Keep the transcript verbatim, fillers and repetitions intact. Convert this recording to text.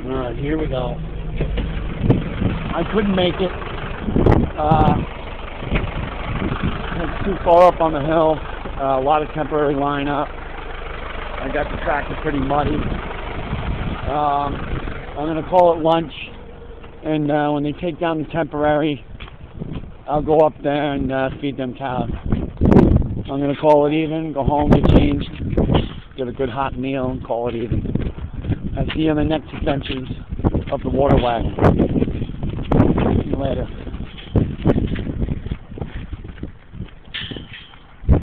Alright, here we go. I couldn't make it. Uh, it's too far up on the hill. Uh, a lot of temporary lineup. I got the tractor pretty muddy. Um, I'm going to call it lunch. And uh, when they take down the temporary, I'll go up there and uh, feed them cows. I'm going to call it even, go home, get changed, get a good hot meal, and call it even. I'll see you in the next adventures of the water wagon. See you later.